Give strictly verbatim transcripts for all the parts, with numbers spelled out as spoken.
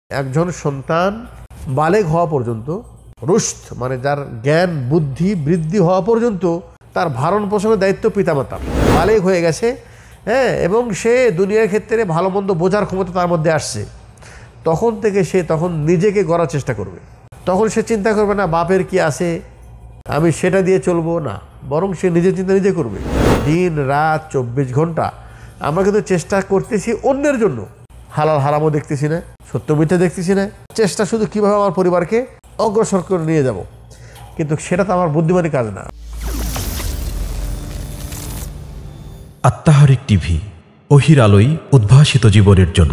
একজন সন্তান বালেগ হওয়া পর্যন্ত, রুশদ মানে যার জ্ঞান বুদ্ধি বৃদ্ধি হওয়া পর্যন্ত তার ভরণ পোষণের দায়িত্ব পিতামাতার। বালেগ হয়ে গেছে, হ্যাঁ, এবং সে দুনিয়ার ক্ষেত্রে ভালো মন্দ বোঝার ক্ষমতা তার মধ্যে আসছে, তখন থেকে সে তখন নিজেকে গড়ার চেষ্টা করবে। তখন সে চিন্তা করবে না বাপের কি আছে, আমি সেটা দিয়ে চলবো না, বরং সে নিজের চিন্তা নিজে করবে। দিন রাত চব্বিশ ঘন্টা আমরা কিন্তু চেষ্টা করতেছি অন্যের জন্য। হালাল হারামও দেখতেছি না, সত্য মিথ্যা দেখতেছি না, চেষ্টা শুধু কীভাবে আমার পরিবারকে অগ্রসর করে নিয়ে যাব, কিন্তু সেটা তো আমার বুদ্ধিমানের কাজ না। আত্মাহারিক টিভি, ওহির আলোয় উদ্ভাসিত জীবনের জন্য।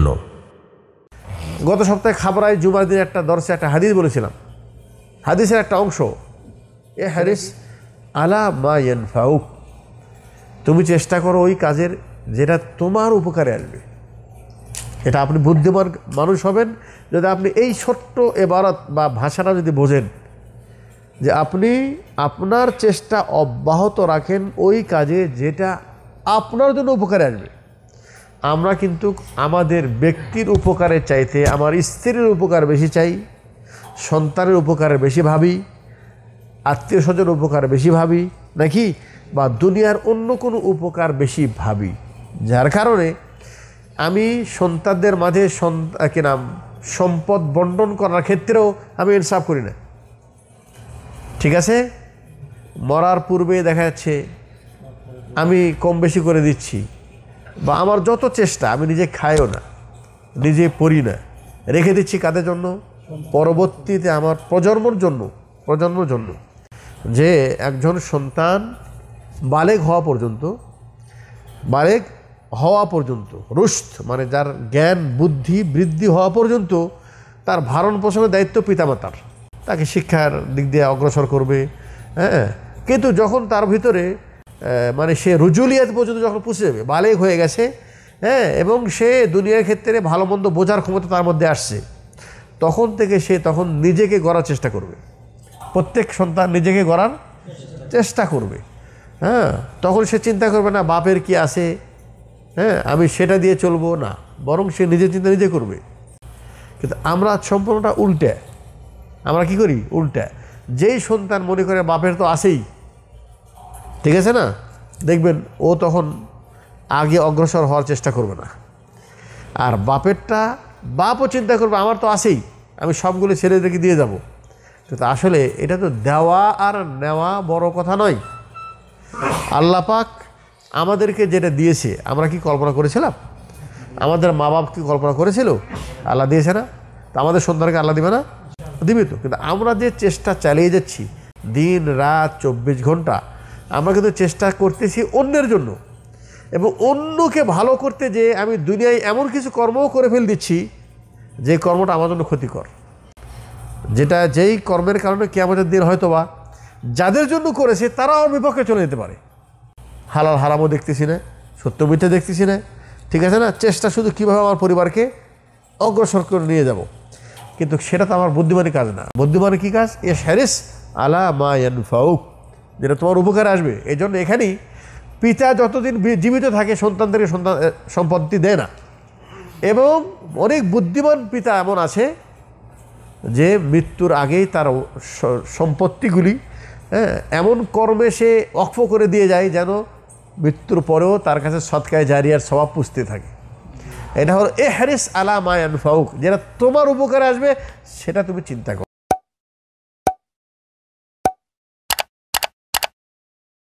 গত সপ্তাহে খাবরায় জুমার দিন একটা দর্শে একটা হাদিস বলেছিলাম। হাদিসের একটা অংশ, এ হাদিস আলা মা ইয়ানফাউক, তুমি চেষ্টা করো ওই কাজের যেটা তোমার উপকারে আসবে। এটা আপনি বুদ্ধিমান মানুষ হবেন যদি আপনি এই ছোট্ট এবারত বা ভাষাটা যদি বোঝেন, যে আপনি আপনার চেষ্টা অব্যাহত রাখেন ওই কাজে যেটা আপনার জন্য উপকারে আসবে। আমরা কিন্তু আমাদের ব্যক্তির উপকারের চাইতে আমার স্ত্রীর উপকার বেশি চাই, সন্তানের উপকারে বেশি ভাবি, আত্মীয় স্বজনের উপকার বেশি ভাবি নাকি, বা দুনিয়ার অন্য কোনো উপকার বেশি ভাবি। যার কারণে আমি সন্তানদের মাঝে কি নাম সম্পদ বন্টন করার ক্ষেত্রেও আমি ইনসাফ করি না। ঠিক আছে, মরার পূর্বে দেখা যাচ্ছে আমি কম বেশি করে দিচ্ছি, বা আমার যত চেষ্টা আমি নিজে খাইও না, নিজে পড়ি না, রেখে দিচ্ছি কাদের জন্য, পরবর্তীতে আমার প্রজন্মর জন্য প্রজন্মর জন্য যে একজন সন্তান বালেগ হওয়া পর্যন্ত বালেগ হওয়া পর্যন্ত রুশদ মানে যার জ্ঞান বুদ্ধি বৃদ্ধি হওয়া পর্যন্ত তার ভরণ পোষণের দায়িত্ব পিতামাতার। তাকে শিক্ষার দিক দিয়ে অগ্রসর করবে, হ্যাঁ, কিন্তু যখন তার ভিতরে মানে সে রুজুলিয়াত পর্যন্ত যখন পৌঁছে যাবে, বালেগ হয়ে গেছে, হ্যাঁ, এবং সে দুনিয়ার ক্ষেত্রে ভালো মন্দ বোঝার ক্ষমতা তার মধ্যে আসছে, তখন থেকে সে তখন নিজেকে গড়ার চেষ্টা করবে। প্রত্যেক সন্তান নিজেকে গড়ার চেষ্টা করবে, হ্যাঁ, তখন সে চিন্তা করবে না বাপের কি আছে, হ্যাঁ, আমি সেটা দিয়ে চলবো না, বরং সে নিজের চিন্তা নিজে করবে। কিন্তু আমরা সম্পূর্ণটা উল্টে, আমরা কি করি উল্টে। যেই সন্তান মনে করে বাপের তো আছেই, ঠিক আছে না, দেখবেন ও তখন আগে অগ্রসর হওয়ার চেষ্টা করবে না। আর বাপেরটা বাপও চিন্তা করবে আমার তো আছেই, আমি সবগুলো ছেলেদেরকে দিয়ে যাব। কিন্তু আসলে এটা তো দেওয়া আর নেওয়া বড় কথা নয়। আল্লাহ পাক আমাদেরকে যেটা দিয়েছে আমরা কি কল্পনা করেছিলাম? আমাদের মা বাপ কি কল্পনা করেছিল? আল্লাহ দিয়েছে না, তো আমাদের সন্তানকে আল্লাহ দিবে না? দিবে তো। কিন্তু আমরা যে চেষ্টা চালিয়ে যাচ্ছি দিন রাত চব্বিশ ঘন্টা, আমরা কিন্তু চেষ্টা করতেছি অন্যের জন্য, এবং অন্যকে ভালো করতে যে আমি দুনিয়ায় এমন কিছু কর্মও করে ফেল দিচ্ছি যে কর্মটা আমার জন্য ক্ষতিকর, যেটা যেই কর্মের কারণে কিয়ামতের দিন হয়তো বা যাদের জন্য করেছে তারাও আমার বিপক্ষে চলে যেতে পারে। হালাল হারামও দেখতেছি না, সত্য মিথ্যা দেখতেছি না, ঠিক আছে না, চেষ্টা শুধু কীভাবে আমার পরিবারকে অগ্রসর করে নিয়ে যাব, কিন্তু সেটা তো আমার বুদ্ধিমানের কাজ না। বুদ্ধিমানের কী কাজ? এ হারিস আলা মা ইয়ানফাউক, যেটা তোমার উপকারে আসবে। এই জন্য এখানেই পিতা যতদিন জীবিত থাকে সন্তানদেরকে সন্তান সম্পত্তি দেয় না, এবং অনেক বুদ্ধিমান পিতা এমন আছে যে মৃত্যুর আগেই তার সম্পত্তিগুলি, হ্যাঁ, এমন কর্মে সে ওয়াকফ করে দিয়ে যায় যেন মৃত্যুর পরেও তার কাছে সদকায়ে জারিয়ার স্বভাব পুষতে থাকে। এটা হলো এ হারিস আলা মা ইয়ানফাউক, যেটা তোমার উপকারে আসবে সেটা তুমি চিন্তা করো।